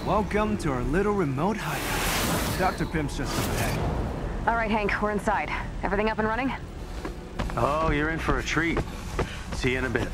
Welcome to our little remote hideout. Dr. Pimp's just up ahead. All right, Hank, we're inside. Everything up and running? Oh, you're in for a treat. See you in a bit.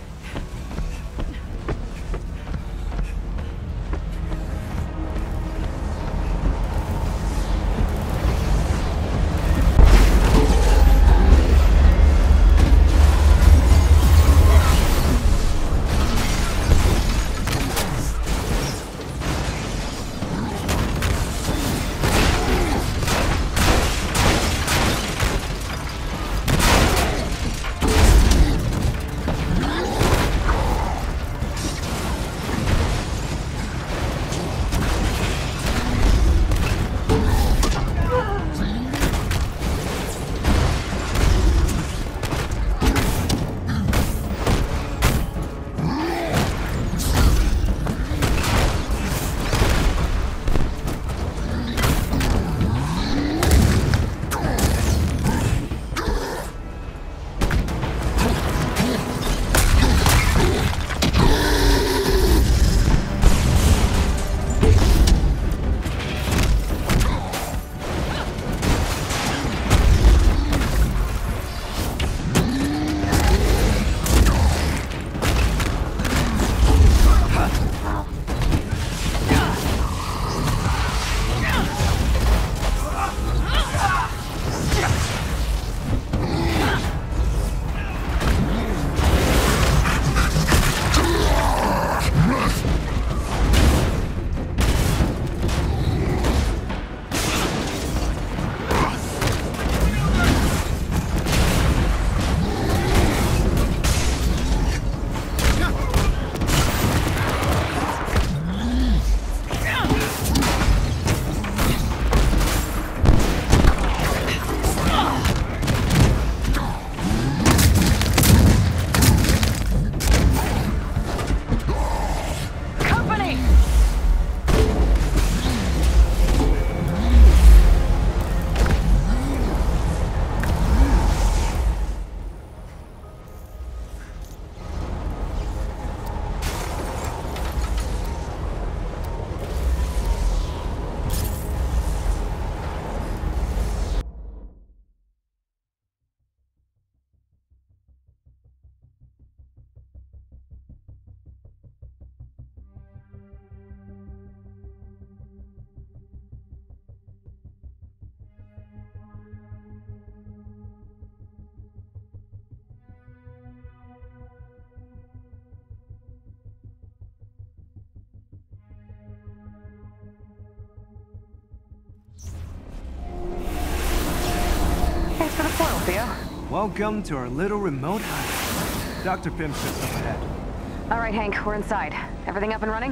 Thanks for the foil, Theo. Welcome to our little remote hideout. Dr. Pimp's just up ahead. All right, Hank, we're inside. Everything up and running?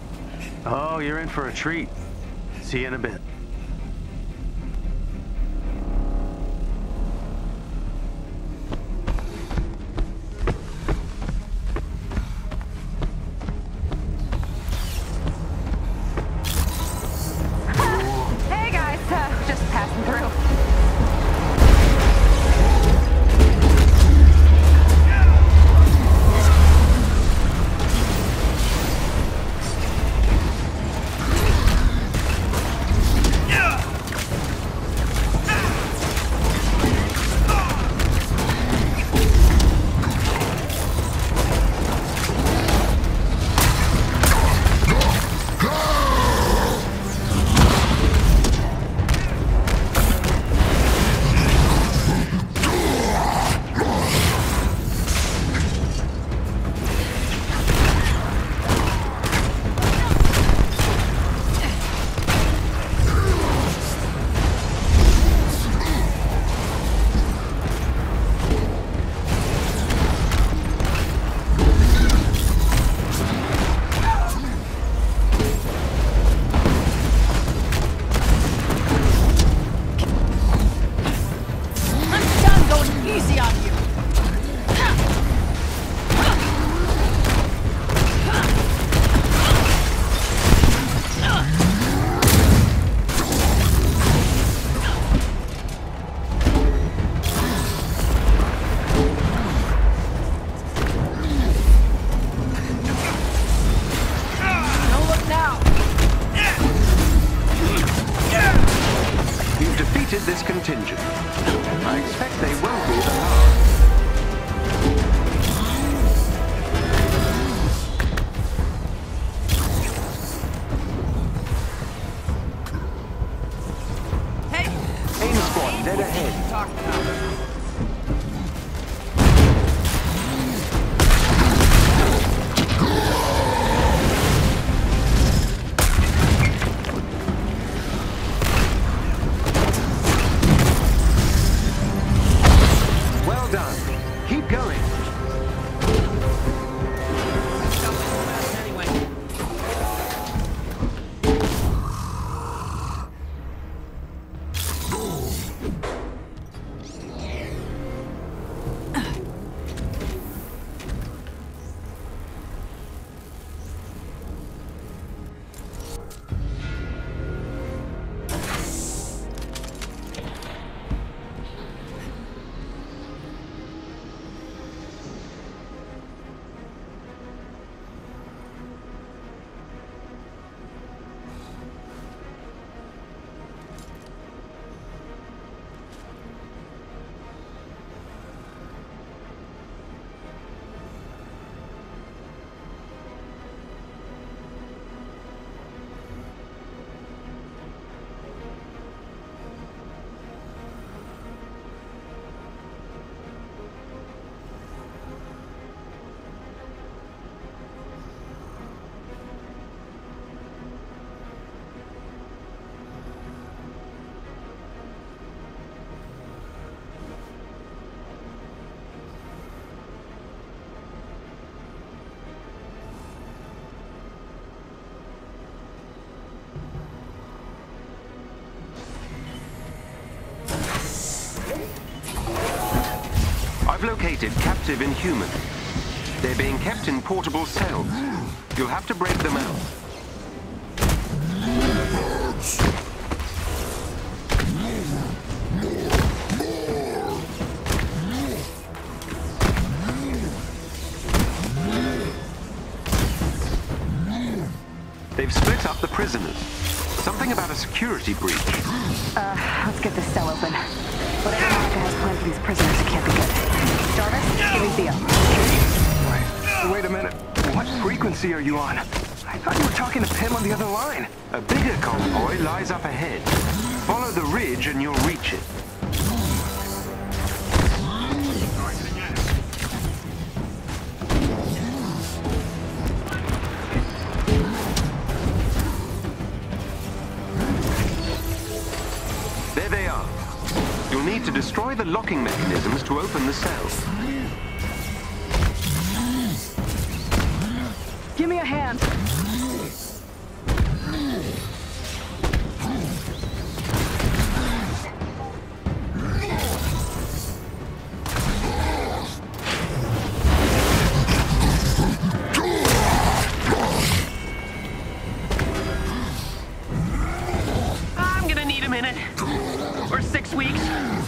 Oh, you're in for a treat. See you in a bit. Hey, guys, just passing through. located captive Inhuman. They're being kept in portable cells. You'll have to break them out. They've split up the prisoners. Something about a security breach. Let's get this cell open. Whatever Monica has planned for these prisoners, it can't be good. Jarvis, give me Theo. Wait a minute. What frequency are you on? I thought you were talking to Pim on the other line. A bigger convoy lies up ahead. Follow the ridge and you'll reach it. There they are. You'll need to destroy the locking mechanisms to open the cells. Give me a hand. I'm gonna need a minute. Or 6 weeks.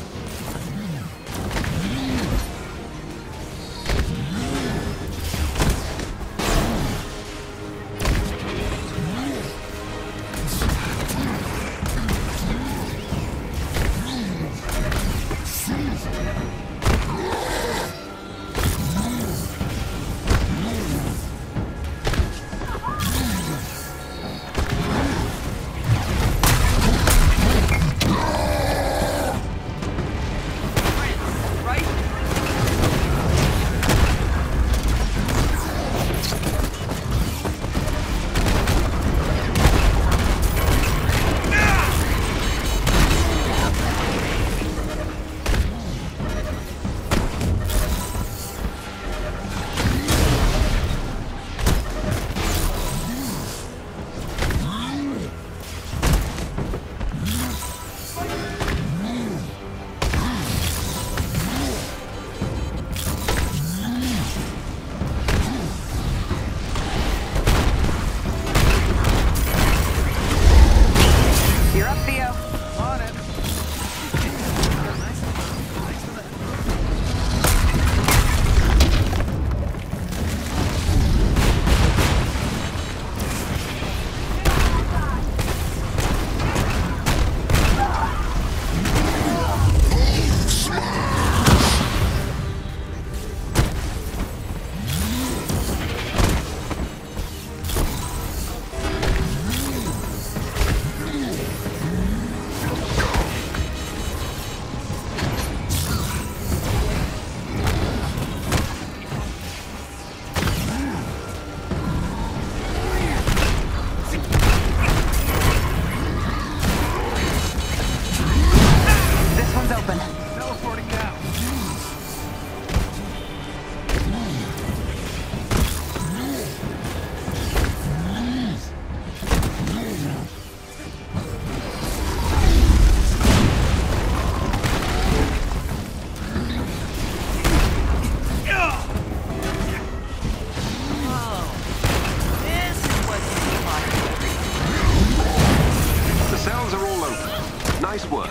Nice work.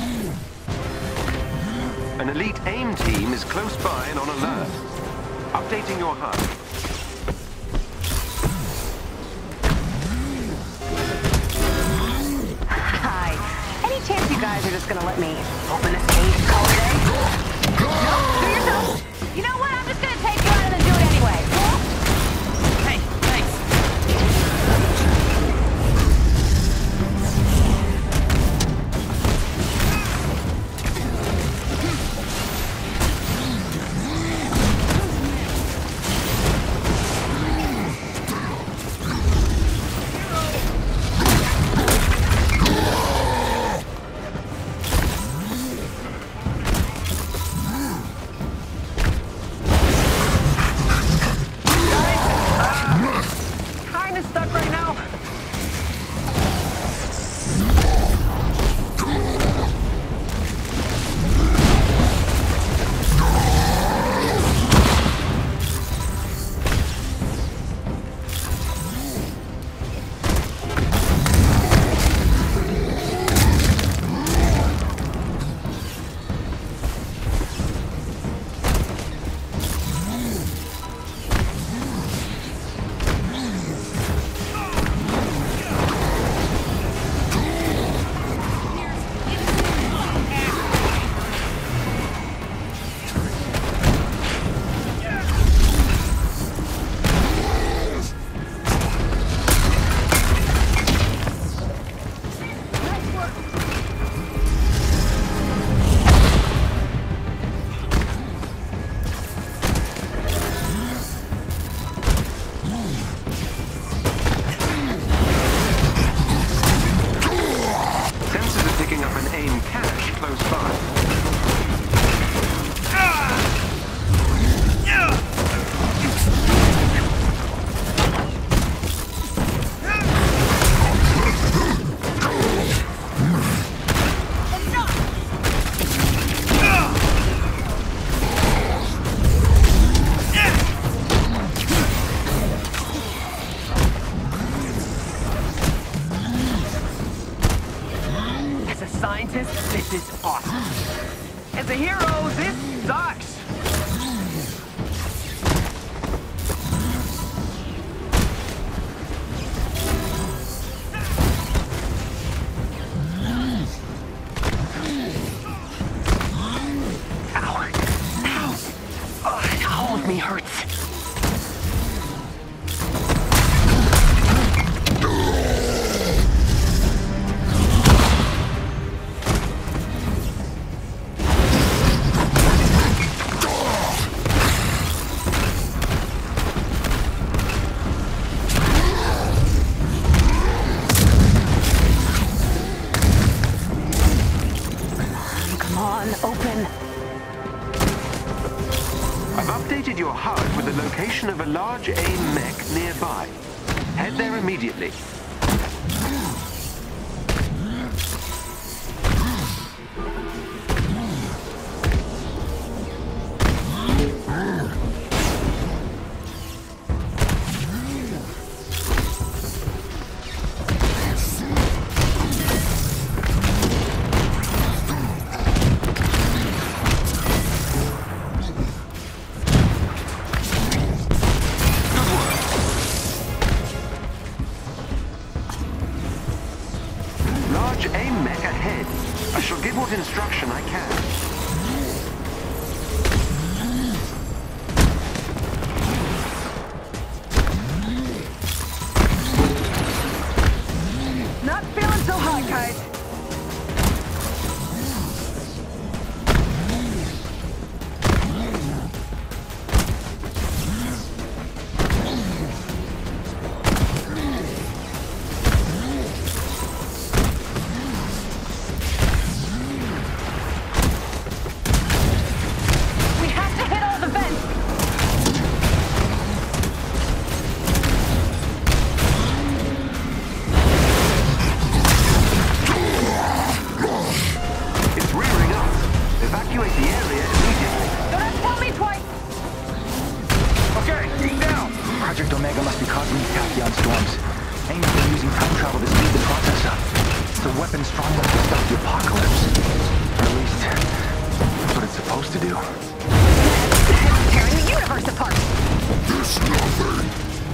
An elite AIM team is close by and on alert. Updating your HUD. Hi. Any chance you guys are just gonna let me open this cage call today? No? Do yourself? You know what? I'm just gonna take you out and then do it anyway. Cool? Hey, thanks. is awesome. As a hero, this sucks. Me hurts. Come on, open. I've updated your HUD with the location of a large AIM mech nearby. Head there immediately. Large AIM mech ahead. I shall give what instruction I can. Not feeling so hot, guys. Project Omega must be causing these tachyon storms. AIM has been using time travel to speed the process up. It's a weapon strong enough to stop the apocalypse. Or at least, that's what it's supposed to do. It's tearing the universe apart! There's nothing!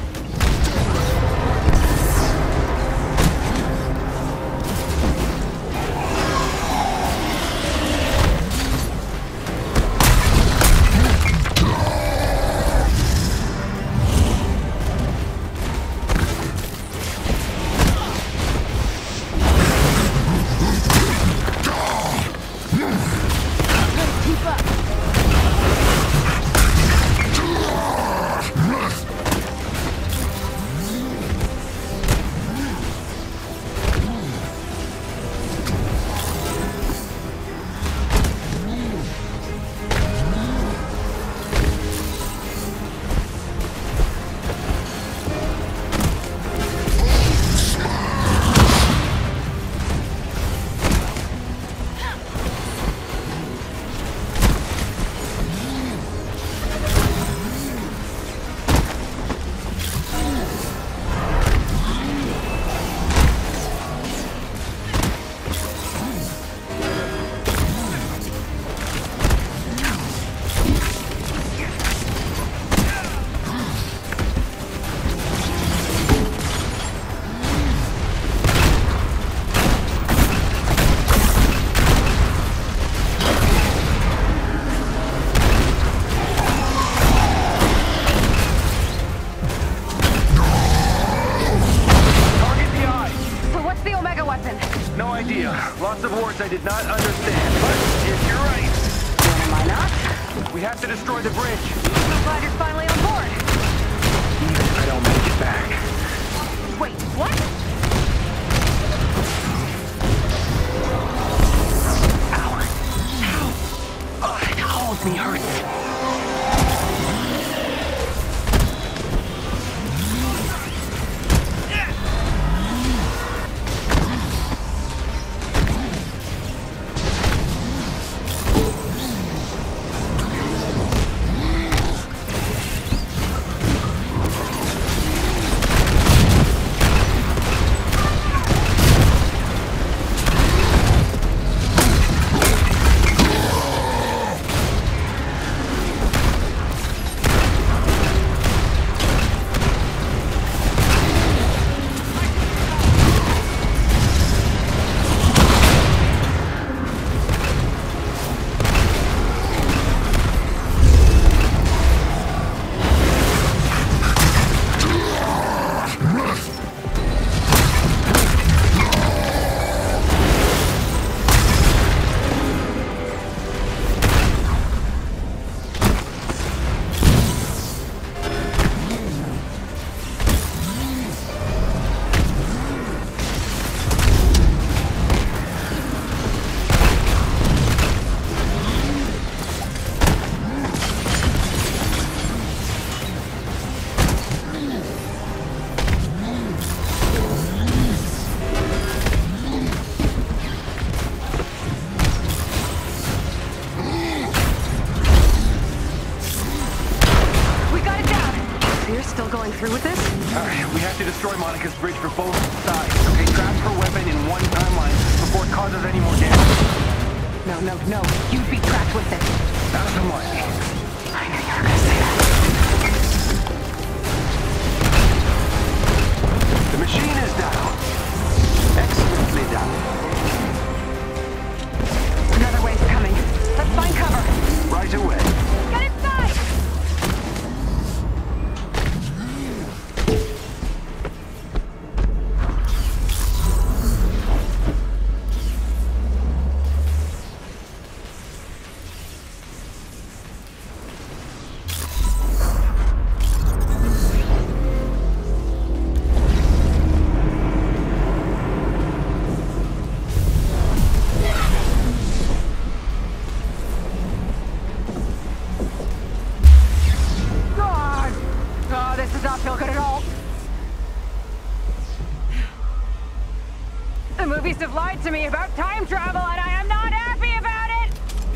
Lots of words I did not understand, but if you're right. Then am I not? We have to destroy the bridge. I'm glad you're finally on board. Even if I don't make it back. Wait, what? Ow. Oh, it holds me hurts. You're still going through with this? Alright, we have to destroy Monica's bridge for both sides. Okay, transfer weapon in one timeline before it causes any more damage. No. You'd be trapped with it. Not if I'm lucky. I knew you were gonna say that. The machine is down. Excellently done. Another wave's coming. Let's find cover. Right away. Get inside! The movies have lied to me about time travel, and I am not happy about it!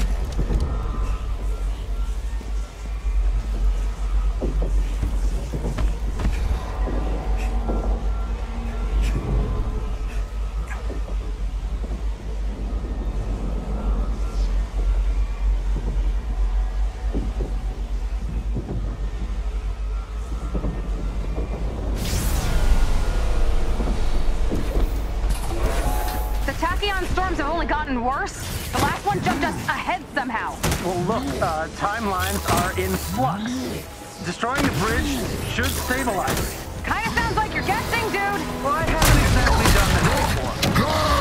Storms have only gotten worse. The last one jumped us ahead somehow. Well, look, timelines are in flux. Destroying the bridge should stabilize it. Kinda sounds like you're guessing, dude. Well, I haven't exactly done that before.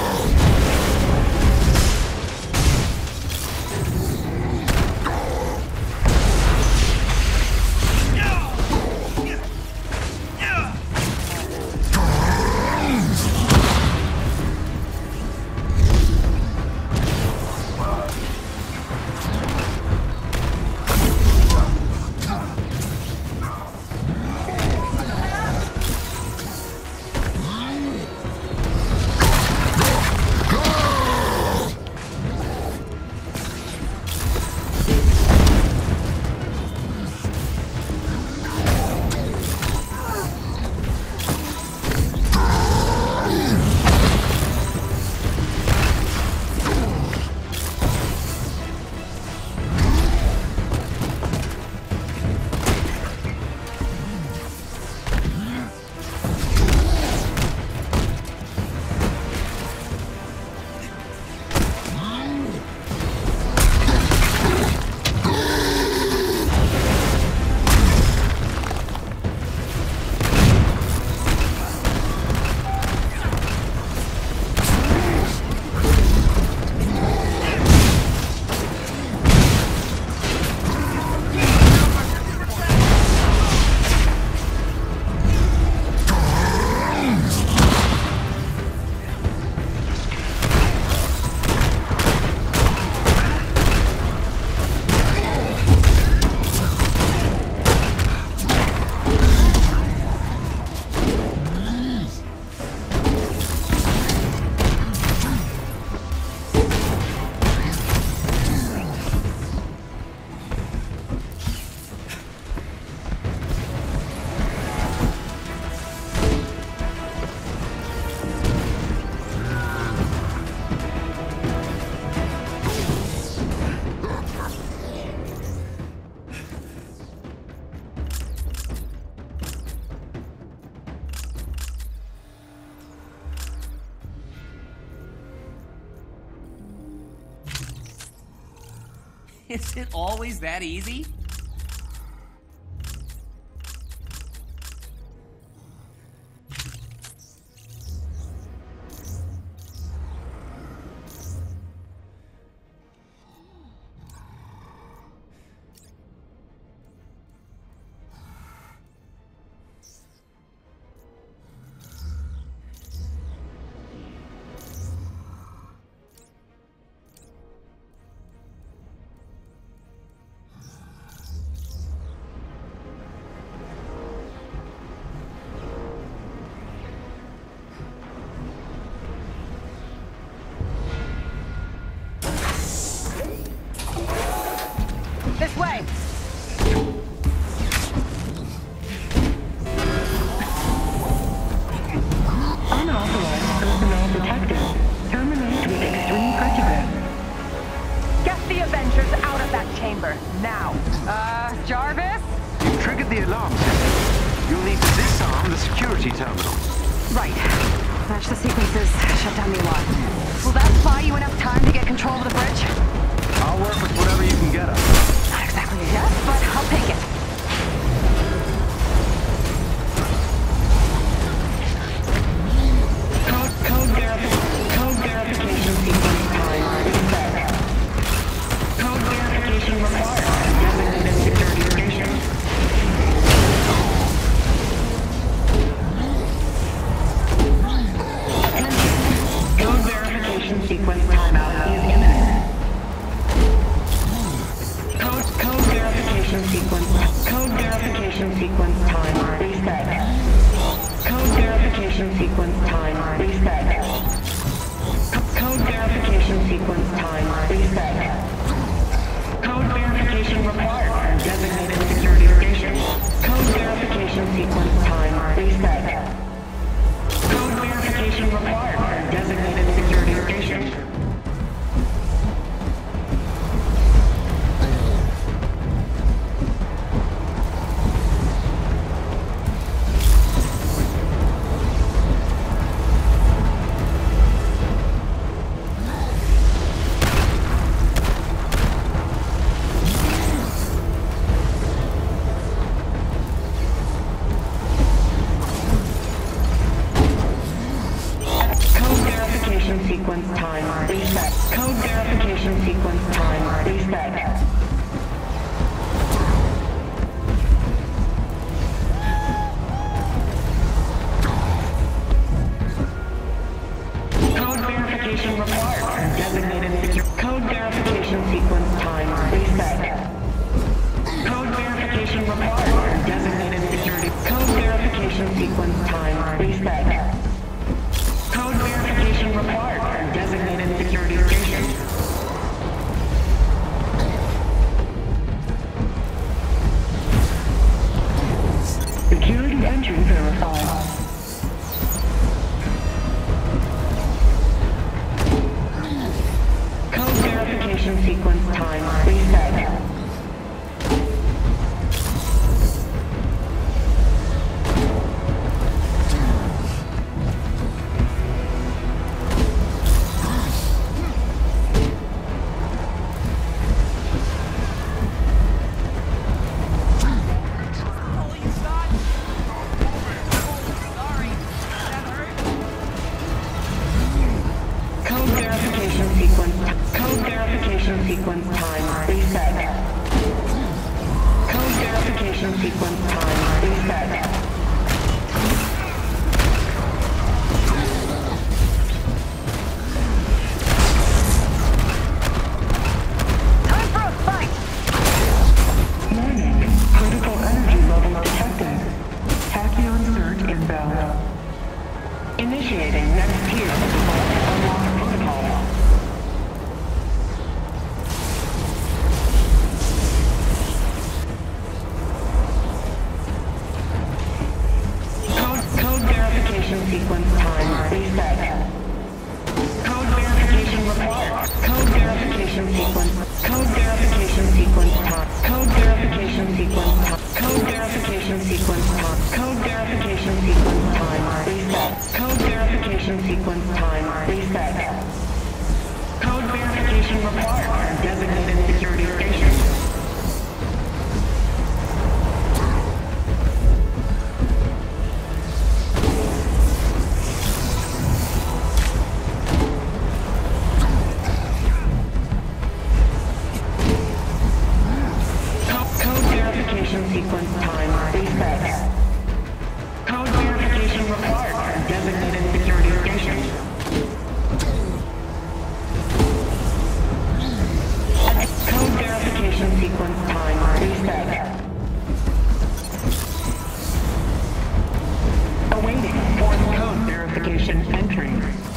Is it always that easy? the alarm system. You'll need to disarm the security terminal. Right. Match the sequences, shut down the alarm. Will that buy you enough time to get control of the bridge? I'll work with whatever you can get us. Not exactly a yes, but I'll take it. Code verification sequence time reset. Code verification required. Designated security station. Attention. Code verification sequence timeout is imminent. Code verification sequence time reset. Code verification sequence time reset. Code verification sequence time reset. Code verification required for designated security station. Code verification sequence time reset. Code verification required for designated security station. Sequence time reset. Code verification sequence time reset. Code verification required. Designated secure. Code verification sequence time reset. Code verification required. Designated security. Code verification sequence time reset. Code verification required for designated security station. Security entry verified. Code verification sequence time reset. Sequence time reset. Code verification sequence time reset. Time for a fight! Warning. Critical energy level detected. Tachyon surge inbound. Initiating next tier of the Vault Unlock protocol. Sequence time reset. Code verification required. Code verification sequence. Code verification sequence time. Code verification sequence time. Code verification sequence time. Code verification sequence time reset. Code verification sequence time reset. Code verification required for designated security station. Sequence time reset. Code verification required for designated security station. Code verification sequence time reset. Awaiting fourth code verification entry.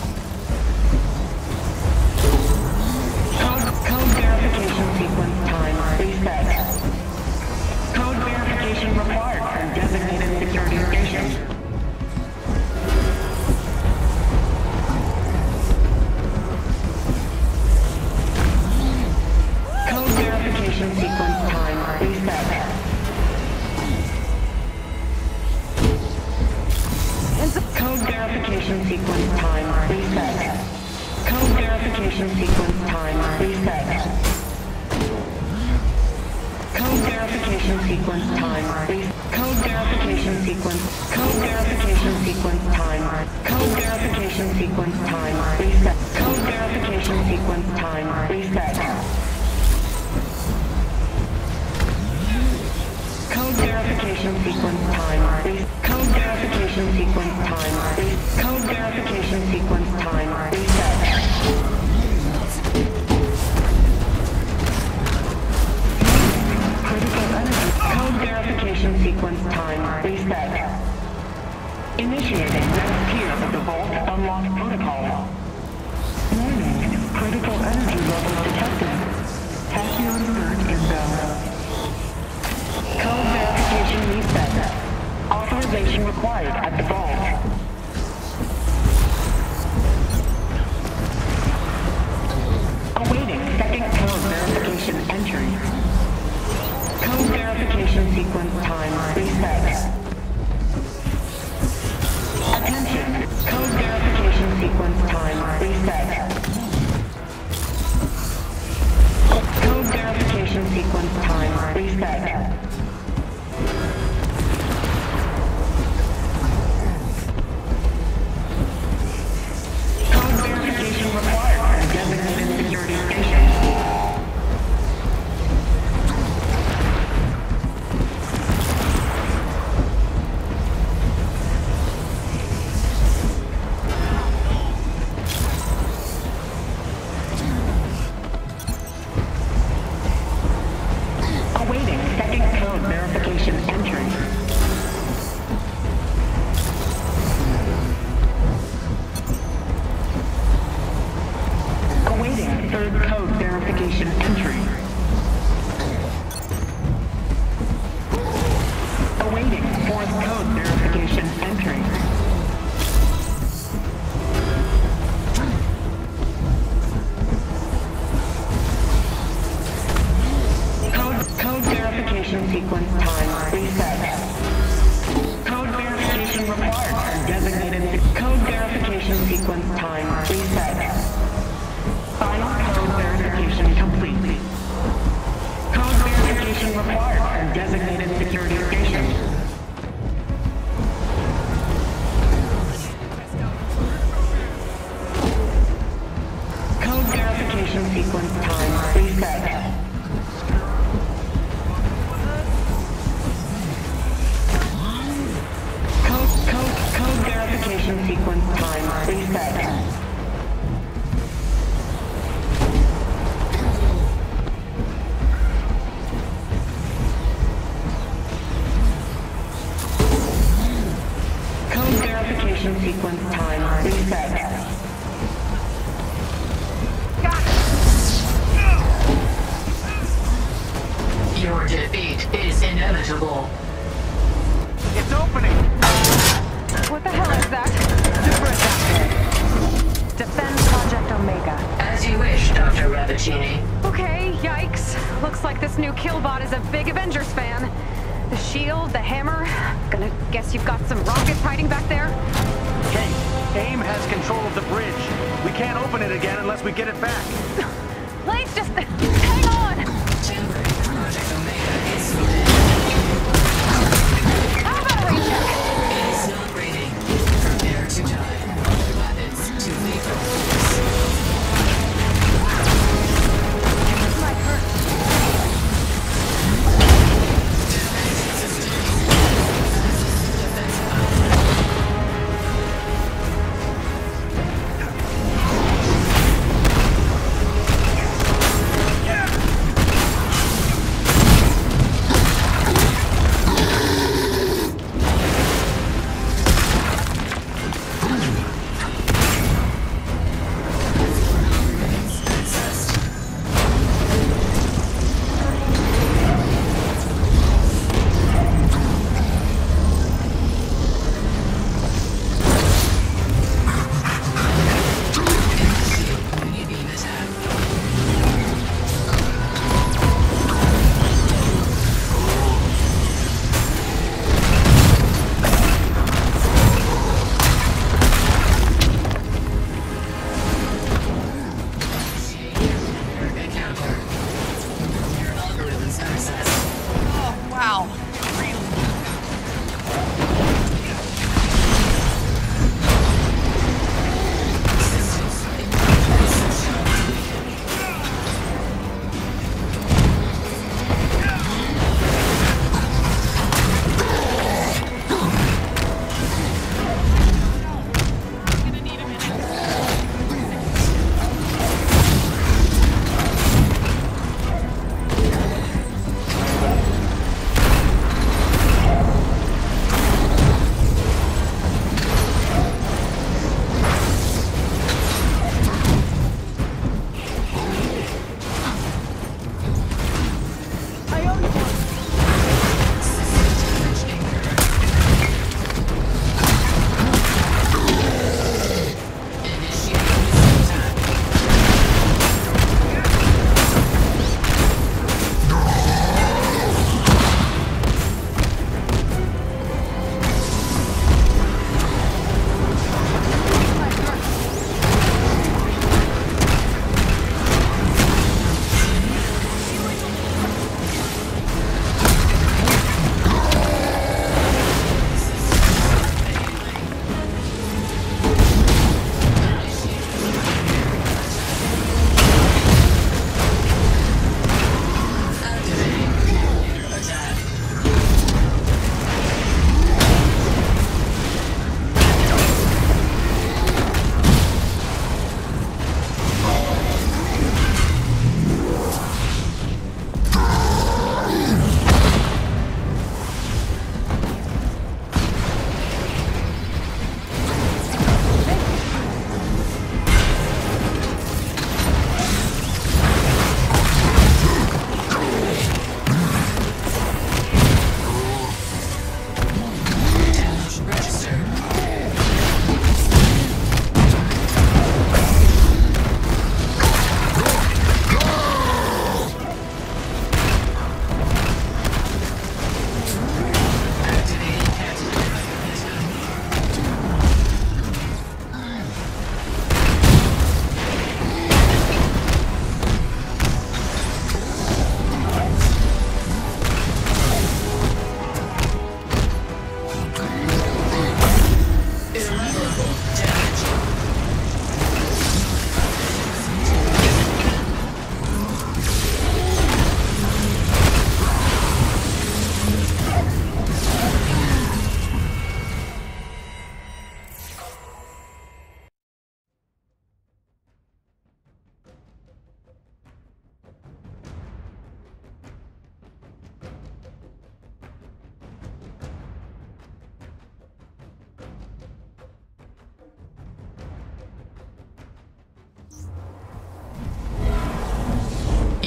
Code verification sequence time reset. Code verification required for designated security station. Code verification sequence time verification sequence time reset. Code verification sequence time reset. Code verification sequence time reset. Code verification sequence. Code verification sequence time. Code verification sequence time reset. Code verification sequence time reset. Code verification sequence time. Code verification sequence time. Code verification sequence time. Reset. Critical energy. Code verification sequence time. Reset. Initiating next tier of the Vault Unlock protocol. Warning. Critical energy level detected. Tachyon alert inbound. Code verification reset. Authorization required at the vault. Awaiting second code verification entry. Code verification sequence time reset. Attention. Code verification sequence time reset. Code verification sequence time reset. Sequence time reset. Your defeat is inevitable. It's opening! What the hell is that? Super adapter. Defend Project Omega. As you wish, Dr. Rappaccini. Okay, yikes. Looks like this new Killbot is a big Avengers fan. The shield, the hammer. Gonna guess you've got some rockets hiding back there? Kate, AIM has control of the bridge. We can't open it again unless we get it back. Please just hang on! Temporary Project Omega is How about a recheck? It is not reading. Prepare to die. All weapons to lethal force. This might hurt.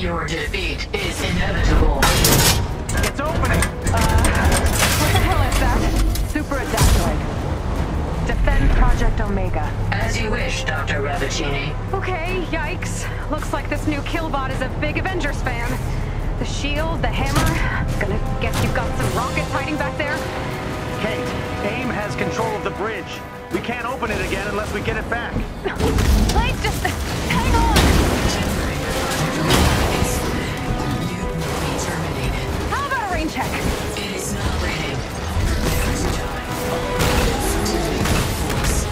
Your defeat is inevitable. It's opening! What the hell is that? Super adaptoid. Defend Project Omega. As you wish, Dr. Ravicini. Okay, yikes. Looks like this new Killbot is a big Avengers fan. The shield, the hammer. Gonna guess you've got some rockets hiding back there? Kate, AIM has control of the bridge. We can't open it again unless we get it back. Please just hang on! How about a rain check? It is not raining. Prepare to die. To the force.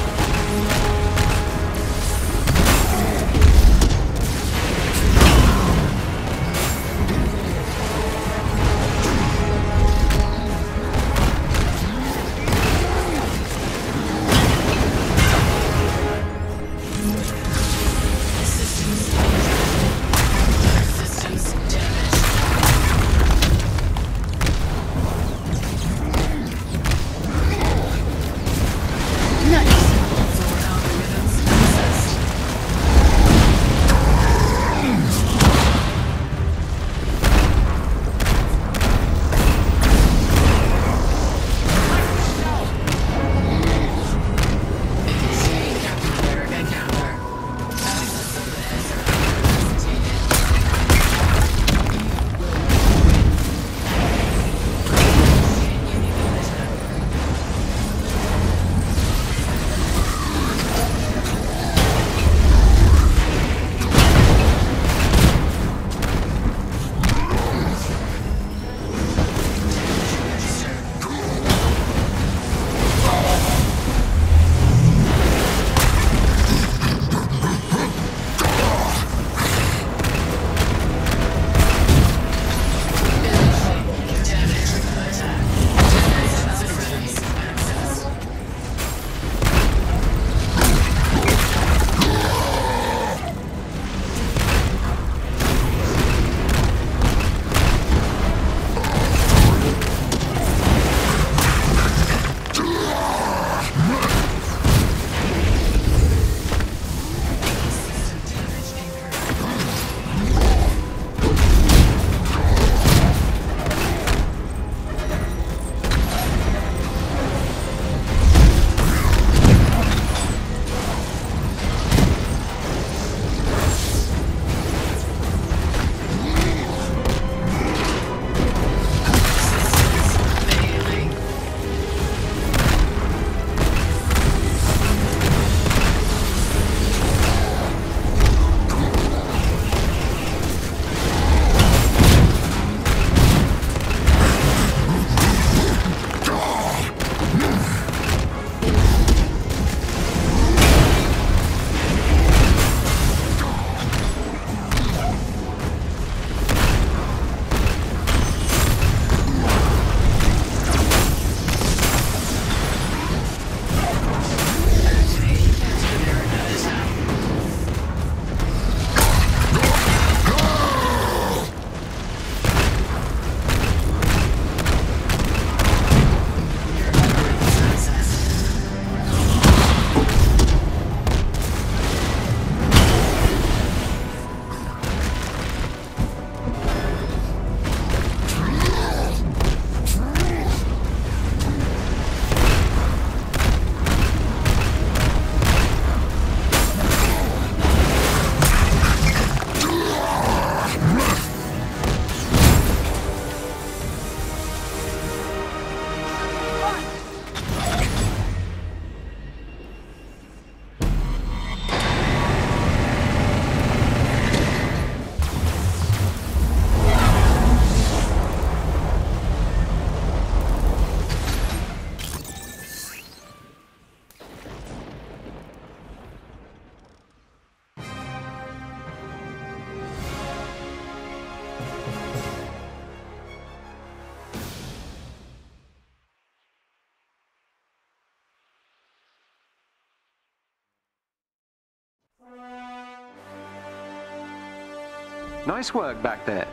Nice work back there.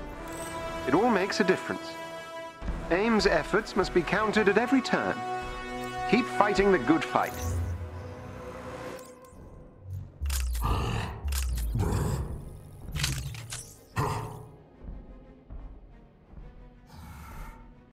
It all makes a difference. AIM's efforts must be counted at every turn. Keep fighting the good fight.